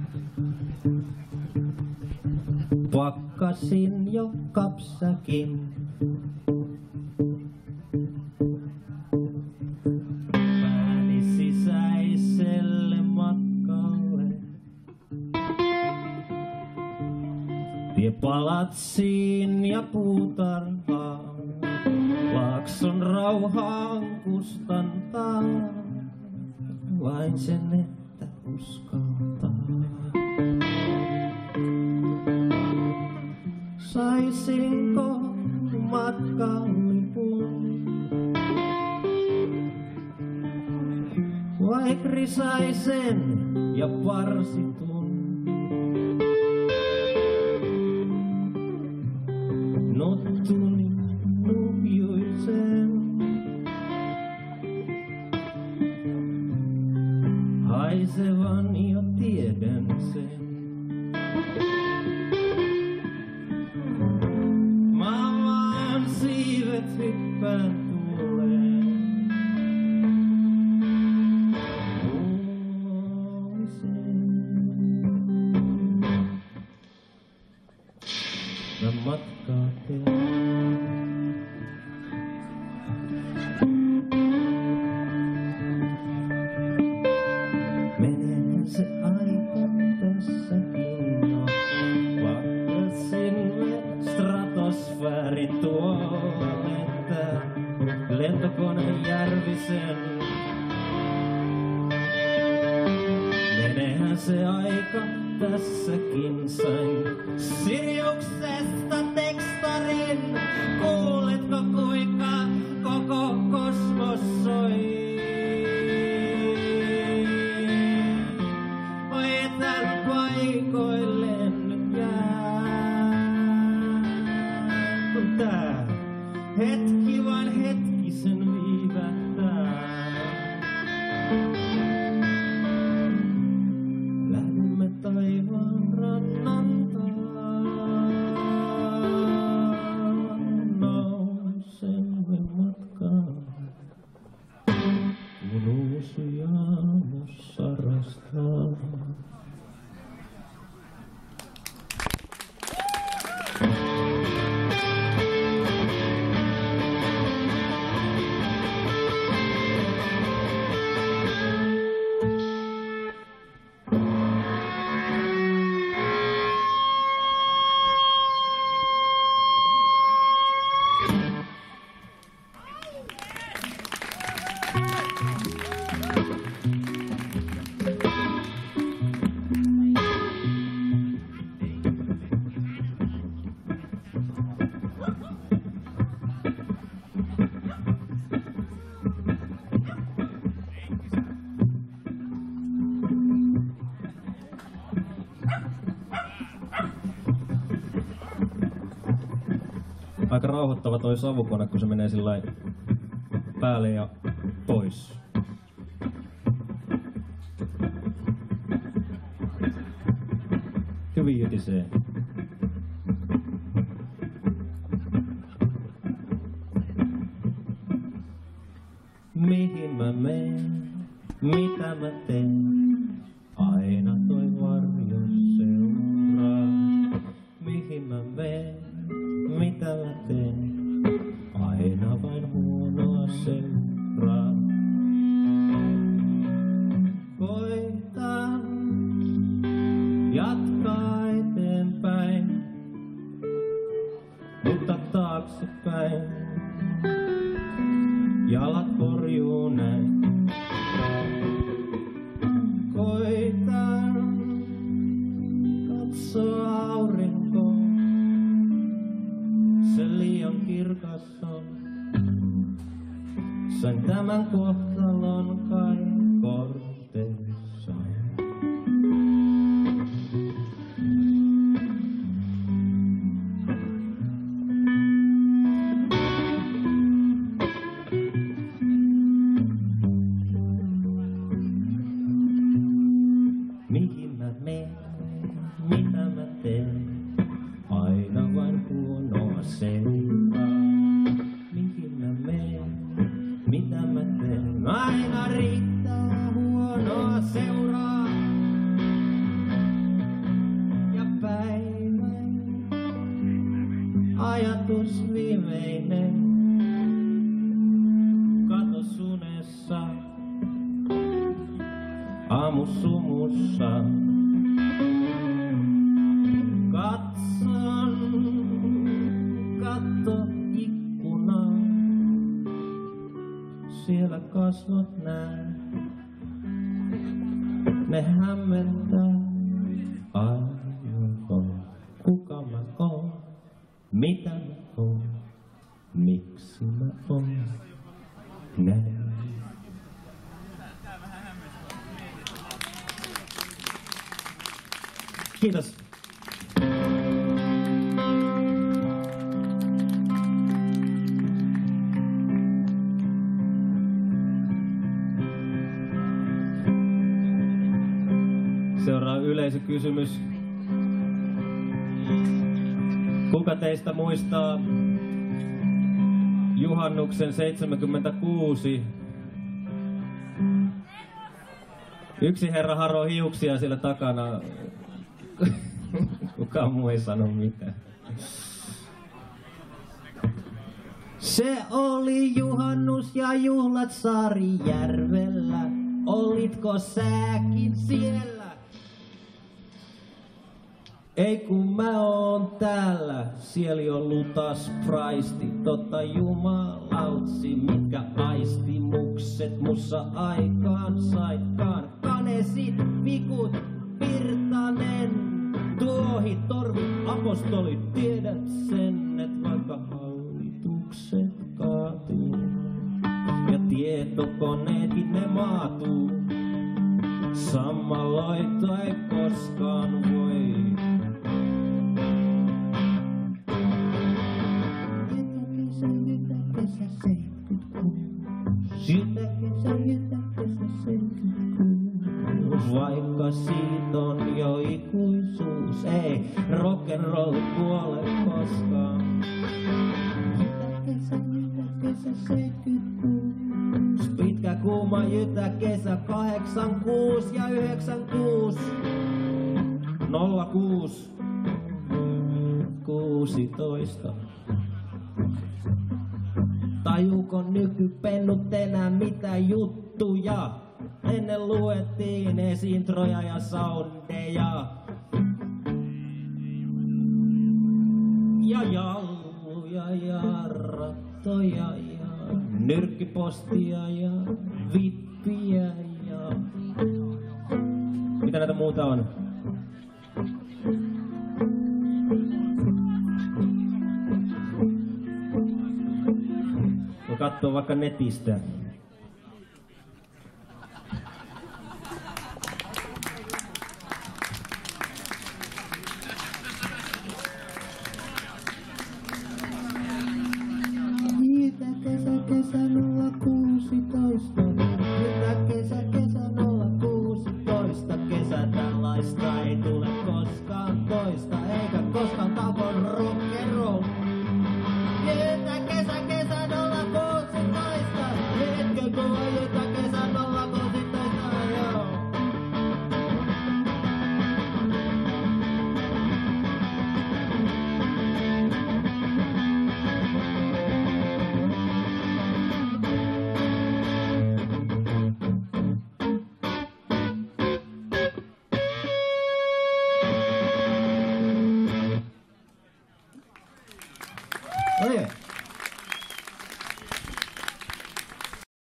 Pakkasin jo kapsakin. Pääni sisäiselle matkalle. Tie palatsiin ja puutarhaan. Laakson rauhaan kustantaa. Vain sen, että uskaltaa. Saisinko matkalipun? Vai krisaisen ja parsitun? Nottuni nuhjuisen. Haisevan jo tiedän sen. Siivet hyppään tuuleen. Mä matkaa teen. Menee se aika tässäkin. Pakkasin me stratosfäärin tuoletta. Lentokone Järvisen. Menehän se aika tässäkin. Sain Siriuksesta tekstarin. Kuuletko kuinka koko kosmos soi? Oi etän paikoille nyt jää. Kun tää hetki vain hetkisen viivähtää. Lähdemme taivaan rannalta. Nousemme matkaan. Kun uusi aamu sarastaa. Aika rauhoittava toi savukone, kun se menee sillai päälle ja pois. Hyvin jytisee. Mihin mä menen, mitä mä teen, aina toi varjo seuraa. Mihin mä menen, mitä mä teen, aina vain huonoa seuraa. Koitan jatkaa eteenpäin, mutta taaksepäin jalat korjuu näin. Koitan katsoa aurinkoon, se liian kirkas on. Sain tämän kohtalon kai korteissaan. Mihin mä menen, mitä mä teen, aina vain huonoa seuraa. Mihin mä menen, mitä mä teen, aina riittää huonoa seuraa. ajatus viimeinen katos unessa, aamusumussa. Katson kattoikkunaan, siellä kasvot näen, ne hämmentää. Aivan, kuka mä oon, mitä mä oon, miksi mä oon näin. Kiitos. Seuraa yleisökysymys. Kuka teistä muistaa juhannuksen 76? Yksi herra haroo hiuksia siellä takana. Kukaan muu ei sano mitään. Se oli juhannus ja juhlat Saarijärvellä. Olitko säkin siellä? Ei kun mä oon täällä, sieli on lutas praisti, totta jumalautsi, mitkä aistimukset mussa aikaan saikaan. Kanesit, vikut, Virtanen, tuohi, torvi, apostolit, tiedät sen, et vaikka hallitukset kaatuu ja tietokoneetkin ne maatuu, sammaloita ei koskaan voi. Vaikka siitä on jo ikuisuus, ei rock'n'roll kuole koskaan. Pitkä kuuma jytä kesä 86 ja 96. 06 16. Tajuuko nykypennut enää mitä juttuja? Ennen luettiin esintroja ja soundeja. Ja jalluja ja rattoja ja nyrkkipostia ja vippiä ja... Mitä näitä muuta on? Voi kattoo vaikka netistä. Kesä 016, kesä 016, kesä tällaista ei tule koskaan toista, eikä koskaan tavoin rock'n'roll. Kesä 016, etkö koe kesä 016, joo. Oh yeah.